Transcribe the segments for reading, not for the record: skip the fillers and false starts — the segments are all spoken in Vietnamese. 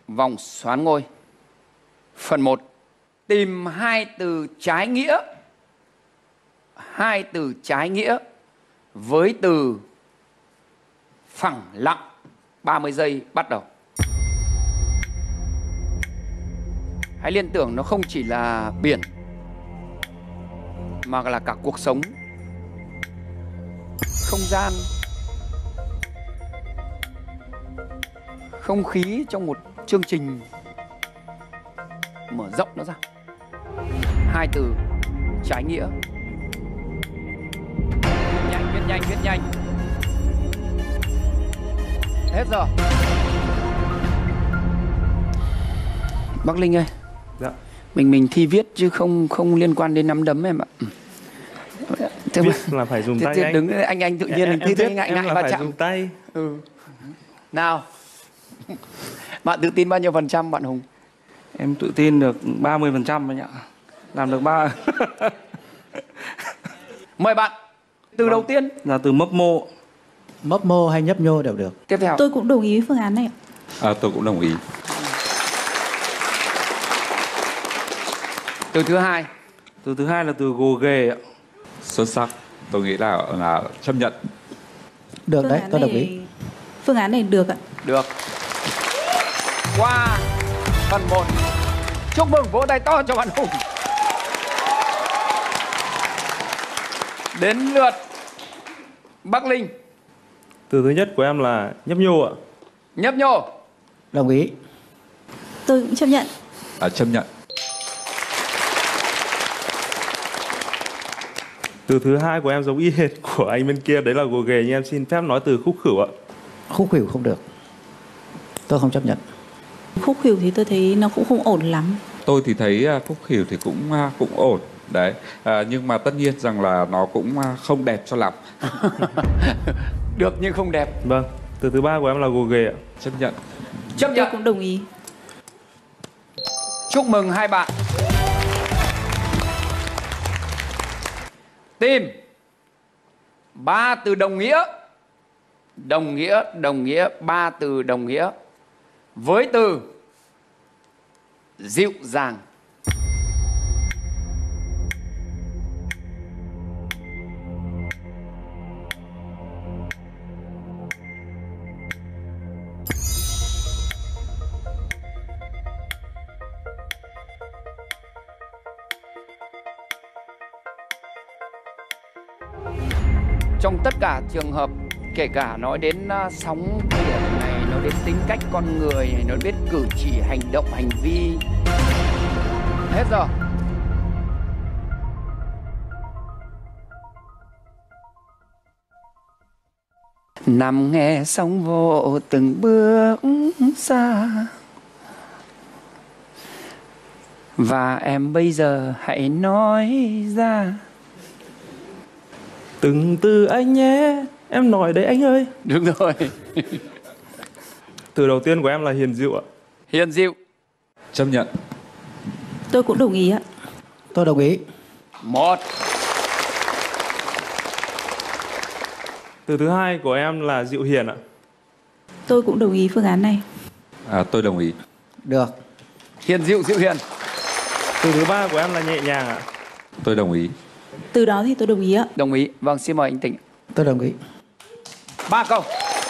vòng xoán ngôi. Phần 1. Tìm hai từ trái nghĩa. Hai từ trái nghĩa với từ phẳng lặng. 30 giây bắt đầu. Hãy liên tưởng nó không chỉ là biển mà là cả cuộc sống, không gian, không khí trong một chương trình. Mở rộng nó ra. Hai từ trái nghĩa. Viết nhanh, viết nhanh. Hết giờ. Bắc Linh ơi. Dạ. Mình thi viết chứ không liên quan đến nắm đấm em ạ. Viết là phải dùng tay anh. Đứng anh tự nhiên thi thấy ngại va chạm. Dùng tay. Nào. Bạn tự tin bao nhiêu % bạn Hùng? Em tự tin được 30% anh ạ. Làm được 3. Mời bạn. Từ đầu tiên là từ mấp mô. Mấp mô hay nhấp nhô đều được. Tiếp theo. Tôi cũng đồng ý với phương án này. Tôi cũng đồng ý. Từ thứ hai. Từ thứ hai là từ gồ ghề ạ. Xuất sắc. Tôi nghĩ là chấp nhận. Được đấy, tôi đồng ý. Phương án này được ạ. Được. Qua phần 1. Chúc mừng, vỗ tay to cho bạn Hùng. Đến lượt Bắc Linh. Từ thứ nhất của em là nhấp nhô ạ. Nhấp nhô. Đồng ý. Tôi cũng chấp nhận. Chấp nhận. Từ thứ hai của em giống y hệt của anh bên kia, đấy là gồ ghề, nhưng em xin phép nói từ khúc khửu ạ. Khúc khỉu không được. Tôi không chấp nhận. Khúc khỉu thì tôi thấy nó cũng không ổn lắm. Tôi thì thấy khúc khỉu thì cũng ổn. Đấy. Nhưng mà tất nhiên rằng là nó cũng không đẹp cho lắm. Được nhưng không đẹp. Vâng. Từ thứ ba của em là gồ ghề ạ. Chấp nhận. Chấp nhận. Tôi cũng đồng ý. Chúc mừng hai bạn. Tìm 3 từ đồng nghĩa. Đồng nghĩa, 3 từ đồng nghĩa với từ dịu dàng. Trong tất cả trường hợp, kể cả nói đến sóng biển này, nói đến tính cách con người này, nói đến cử chỉ, hành động, hành vi. Hết giờ. Nằm nghe sóng vỗ từng bước xa. Và em bây giờ hãy nói ra. Từng từ anh nhé, em nói đấy anh ơi. Đúng rồi. Từ đầu tiên của em là hiền dịu ạ. Hiền dịu. Chấp nhận. Tôi cũng đồng ý ạ. Tôi đồng ý. 1. Từ thứ hai của em là dịu hiền ạ. Tôi cũng đồng ý phương án này. Tôi đồng ý. Được. Hiền dịu, dịu hiền. Từ thứ ba của em là nhẹ nhàng ạ. Tôi đồng ý. Từ đó thì tôi đồng ý ạ. Đồng ý. Vâng, xin mời anh Tịnh. Tôi đồng ý. 3 câu.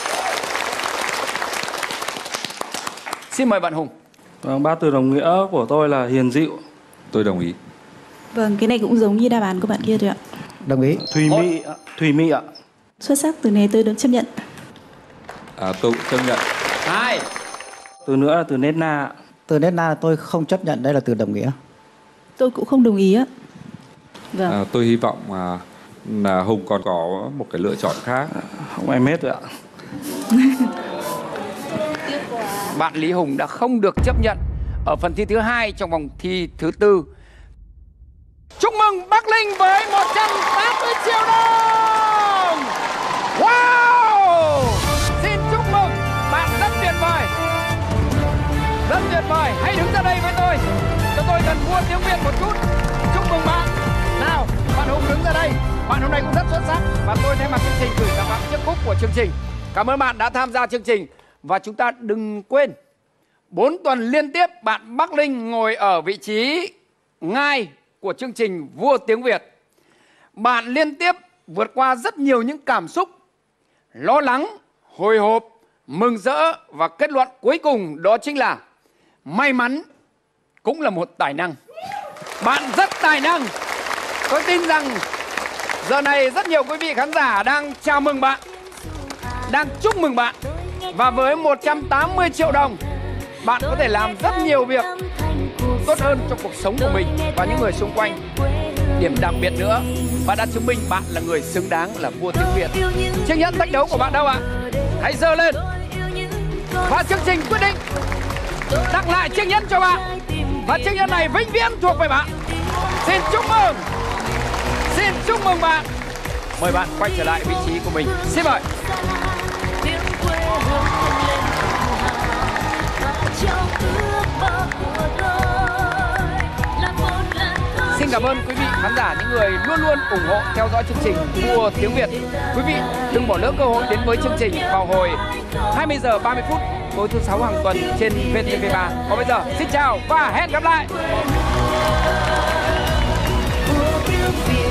Xin mời bạn Hùng. Vâng, 3 từ đồng nghĩa của tôi là hiền dịu. Tôi đồng ý. Vâng, cái này cũng giống như đáp án của bạn kia thôi ạ. Đồng ý. Thùy mị ạ. Xuất sắc, từ này tôi được chấp nhận. Tôi cũng chấp nhận. 2. Từ nữa là từ nết na. Từ nét na tôi không chấp nhận, đây là từ đồng nghĩa. Tôi cũng không đồng ý ạ. Vâng. Tôi hy vọng là Hùng còn có một cái lựa chọn khác. Không, em hết rồi ạ. Bạn Lý Hùng đã không được chấp nhận ở phần thi thứ 2 trong vòng thi thứ 4. Chúc mừng Bắc Linh với 180 triệu đồng. Wow! Xin chúc mừng, bạn rất tuyệt vời. Rất tuyệt vời. Hãy đứng ra đây với tôi. Cho tôi cần mua tiếng Việt một chút. Chúc mừng bạn. Nào, bạn Hùng đứng ra đây. Bạn hôm nay cũng rất xuất sắc. Và tôi thay mặt chương trình gửi tặng bạn chiếc cúp của chương trình. Cảm ơn bạn đã tham gia chương trình. Và chúng ta đừng quên 4 tuần liên tiếp bạn Bắc Linh ngồi ở vị trí ngai của chương trình Vua Tiếng Việt. Bạn liên tiếp vượt qua rất nhiều những cảm xúc lo lắng, hồi hộp, mừng rỡ và kết luận cuối cùng đó chính là may mắn cũng là một tài năng. Bạn rất tài năng. Tôi tin rằng giờ này rất nhiều quý vị khán giả đang chào mừng bạn, đang chúc mừng bạn. Và với 180 triệu đồng, bạn có thể làm rất nhiều việc tốt hơn trong cuộc sống của mình và những người xung quanh. Điểm đặc biệt nữa, bạn đã chứng minh bạn là người xứng đáng là vua tiếng Việt. Chiếc nhẫn thách đấu của bạn đâu ạ? Hãy giơ lên. Và chương trình quyết định tặng lại chiếc nhẫn cho bạn. Và chiếc nhẫn này vĩnh viễn thuộc về bạn. Xin chúc mừng. Xin chúc mừng bạn. Mời bạn quay trở lại vị trí của mình. Xin mời. Xin cảm ơn quý vị khán giả, những người luôn luôn ủng hộ theo dõi chương trình Vua Tiếng Việt. Quý vị đừng bỏ lỡ cơ hội đến với chương trình vào hồi 20 giờ 30 phút tối thứ 6 hàng tuần trên VTV3. Còn bây giờ xin chào và hẹn gặp lại.